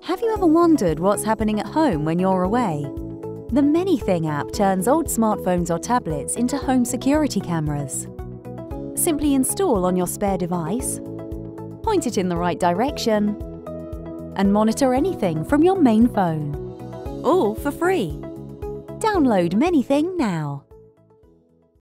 Have you ever wondered what's happening at home when you're away? The Manything app turns old smartphones or tablets into home security cameras. Simply install on your spare device, point it in the right direction, and monitor anything from your main phone. All for free. Download Manything now.